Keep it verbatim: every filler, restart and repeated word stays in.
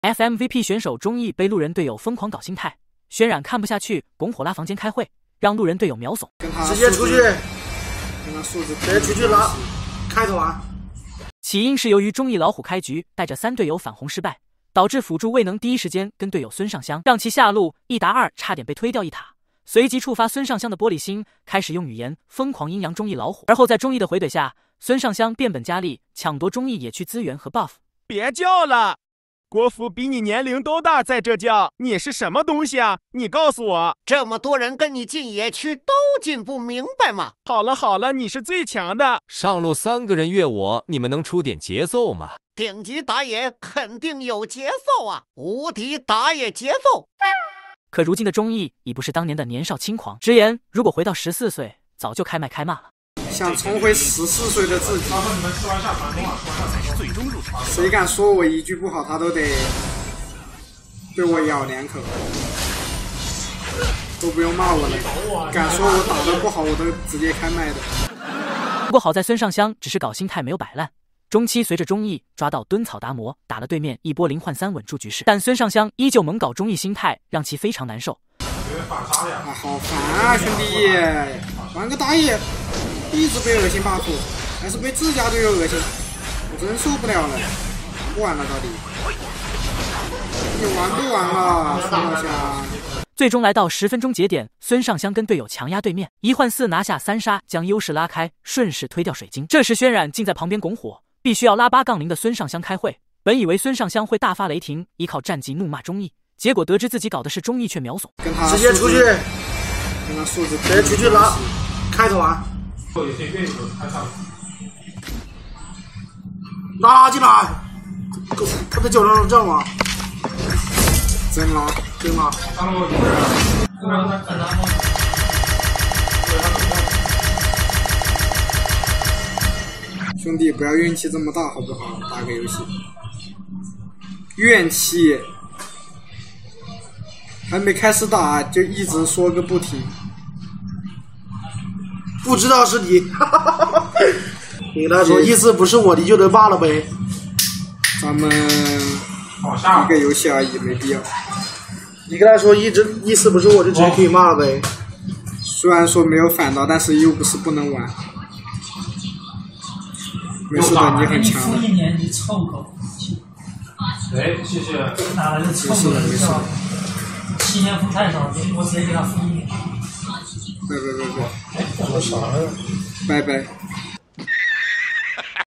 F M V P 选手钟毅被路人队友疯狂搞心态，轩冉看不下去，拱火拉房间开会，让路人队友秒怂， 直接出去，跟他素质，直接出去拉，开头啊！ 起因是由于钟毅老虎开局带着三队友反红失败，导致辅助未能第一时间跟队友孙尚香让其下路，一打二差点被推掉一塔，随即触发孙尚香的玻璃心，开始用语言疯狂阴阳钟毅老虎。而后在钟毅的回怼下，孙尚香变本加厉抢夺钟毅野区资源和 buff。 别叫了！国服比你年龄都大，在这叫你是什么东西啊？你告诉我， 这么多人跟你进野区都进不明白吗？ 好了好了，你是最强的， 上路三个人越我，你们能出点节奏吗？ 顶级打野肯定有节奏啊，无敌打野节奏。 可如今的钟毅已不是当年的年少轻狂，直言如果回到十四岁，早就开麦开骂了。 想重回十四岁的自己，谁敢说我一句不好，他都得对我咬两口，都不用骂我了。敢说我打得不好，我都直接开麦的。 不过好在孙尚香只是搞心态没有摆烂，中期随着钟毅抓到蹲草达摩，打了对面一波零换三稳住局势，但孙尚香依旧猛搞钟毅心态，让其非常难受。 啊，好烦啊，兄弟！玩个打野，一直被恶心 buff， 还是被自家队友恶心，我真受不了了，玩不玩了到底？你玩不玩了，孙尚香？ 最终来到十分钟节点，孙尚香跟队友强压对面，一换四拿下三杀，将优势拉开，顺势推掉水晶。这时轩冉竟在旁边拱火，必须要拉八杠零的孙尚香开会。本以为孙尚香会大发雷霆，依靠战绩怒骂钟毅，结果得知自己搞的是钟毅却秒怂， 跟他直接出去，跟他素质，直接出去拉，开头啊！拉进来，他的九龙阵吗？真拉，真拉！兄弟，不要运气这么大好不好？打个游戏，怨气还没开始打就一直说个不停，不知道是你，你跟他说意思不是我的就能罢了呗。咱们一个游戏而已，没必要。你跟他说一直意思不是我就直接可以骂了呗。虽然说没有反到，但是又不是不能玩。没事的，你很强的。 你一年你臭狗。 哎，谢谢。 哪来的臭狗？没事的。七年付太少，我直接给他付一年。 拜拜拜拜。拜拜。